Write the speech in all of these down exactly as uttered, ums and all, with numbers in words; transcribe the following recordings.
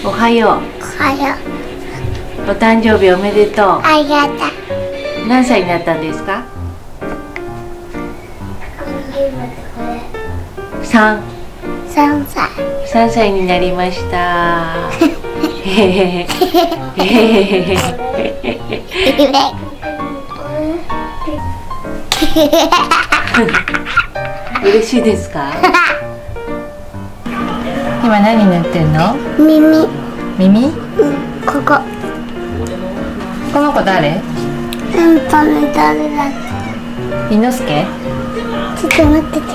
おはよう。 おはよう。お誕生日おめでとう。 ありがとう。 何歳になったんですか？三。 三歳。 三歳になりました。へへへ。嬉しいですか？今何塗ってんの？ 耳。 耳？ うん、ここ。 この子誰？ うんとね、誰だっ伊之助？ ちょっと待ってて。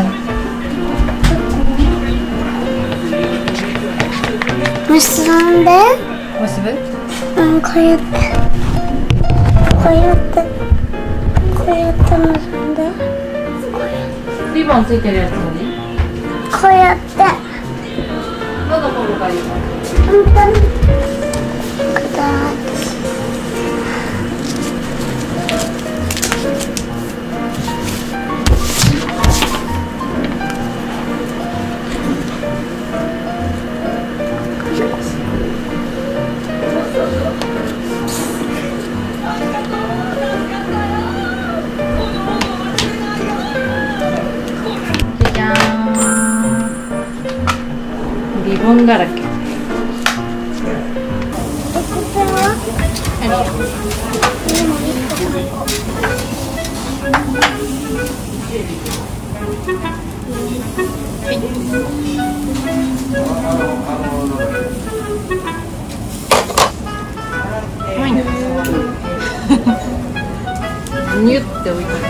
うん。結んで。 結ぶ？ うん、こうやって。こうやって。こうやって結んで。 リボンついてるやつに？ こうやって。 どの頃がいいの？ 本当に。くだーって。 じゃーん。リボンだらけ。ニュッて置いて。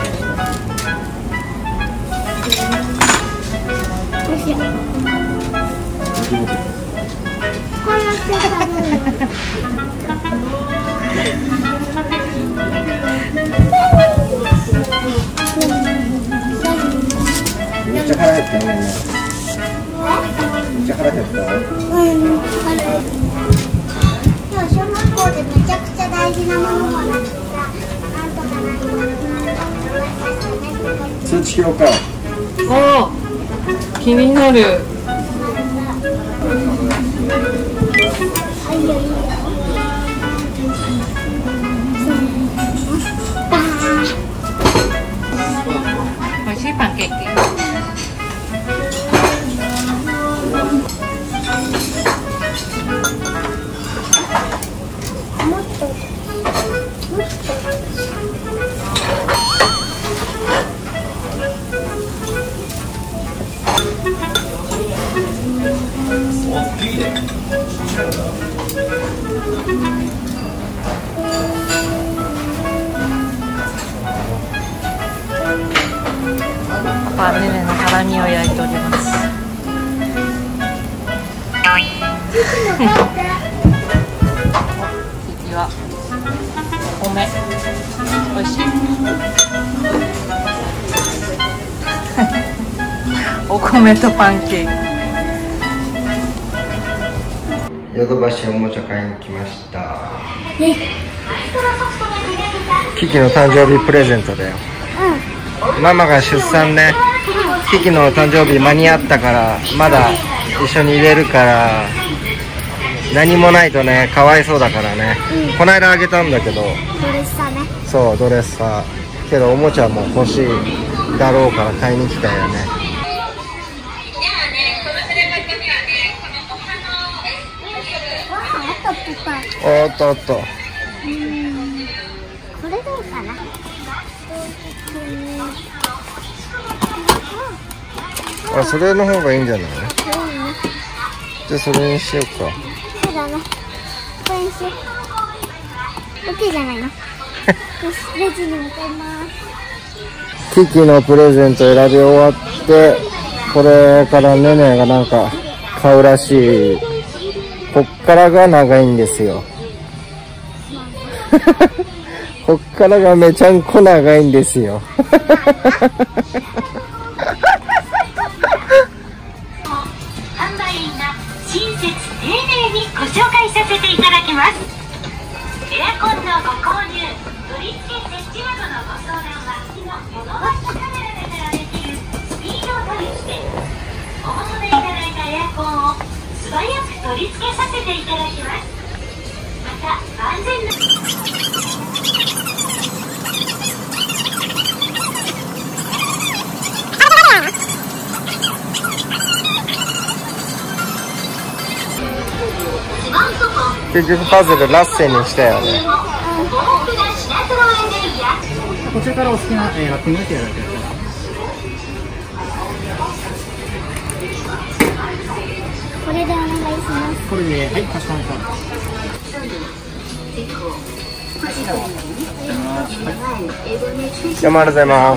こうやって食べる。 めっちゃ腹減ったね。めっちゃ腹減った。 うん、今日小学校でめちゃくちゃ大事なものもらってさ、なんとかなんとかなんとか。 通知表か。 おー、気になる。 あ、いいよいいよ。 美味しいパンケーキ。 もっと。もっと。 パンネネのハラミを焼いております。次はお米。美味しい。お米とパンケーキ。 ヨドバシおもちゃ買いに来ました。キキの誕生日プレゼントだよ。うん、ママが出産ね。キキの誕生日間に合ったからまだ一緒に入れるから何もないとねかわいそうだからね、うん、この間あげたんだけどドレッサーね。 そうドレッサーけどおもちゃも欲しいだろうから買いに来たよね。おっとおっと、 うん、これどうかな。 あ、それの方がいいんじゃない？じゃあそれにしようか。 そうだね。これにしよう。オッケーじゃないの。よし、レジに向かいます。 キキのプレゼント選び終わって、これからネネがなんか買うらしい。こっからが長いんですよ。こっからがめちゃんこ長いんですよ。 販売員が親切丁寧にご紹介させていただきます。エアコンのご購入、取り付け設置などのご相談はヨドバシカメラだからできるスピード取り付け。お求めいただいたエアコンを素早く取り付けさせていただきます。また万全な結局パズルラッセンにしたよね。 こちらからお好きな、えー、ラッピングしていただけます。 これでお願いします。 これで、はい、かしこまりました。 ありがとうございます。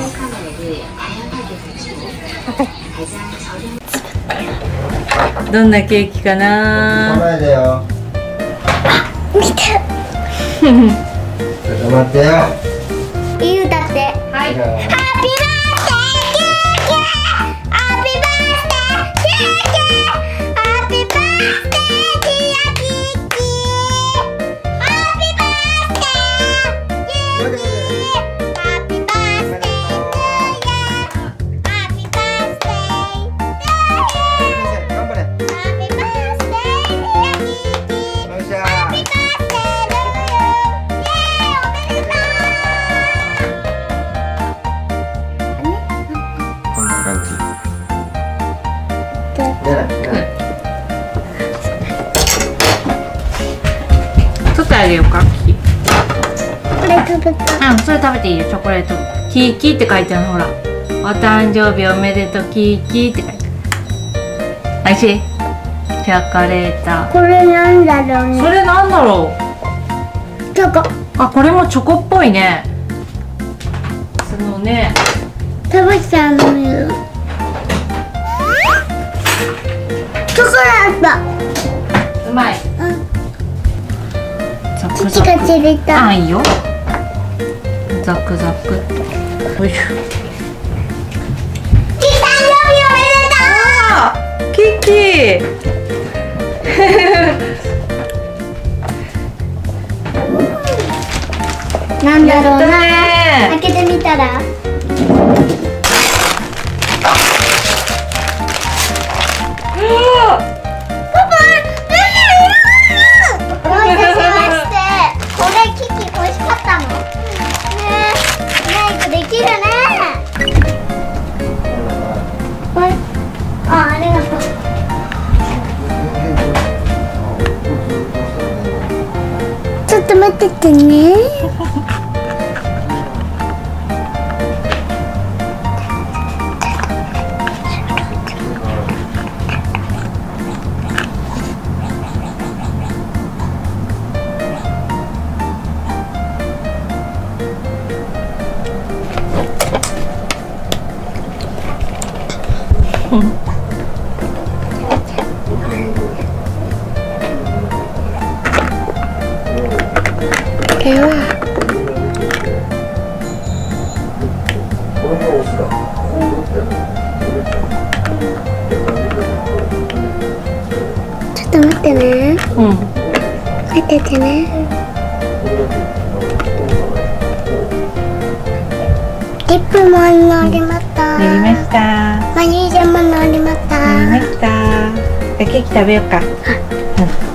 どんなケーキかな。 前だよ。 見て。 ちょっと待ってよ。 いい歌って。 はい。 ハッピーバースデーキューキュー。ハッピーバースデーキューキュー。ハッピーバースデーキラキッキー。ハッピーバースデーキューキュー。ハッピーバースデーキューキュー。ハッピーバースデー頑張れ。 ハッピーバースデーキラキッキー。ハッピーバースデーよっしゃハッピーバースデーこんな感じ。出ない出ない。 取ってあげようか。 これ食べた。 うん、それ食べていいよ。チョコレートキーキーって書いてあるの。ほら、お誕生日おめでとうキーキーって書いてある。おいしい。チョコレート。 これなんだろうね。 それなんだろう。 チョコ。 あ、これもチョコっぽいね。そのね。 食べちゃうのよ。チョコラート。 うまい。 うん。 ザク父がちれた。 あ、いいよ。ザクザク。よいしょ。 キキ誕生日おめでとう。 あ、キキ。 なんだろうな。 ね開けてみたら。ちょっと待っててね。これはちょっと待ってね。 うん。 待っててね。リップも乗りました。 塗りました。 マニージャも乗りました。 塗りました。じゃあケーキ食べようか。うん。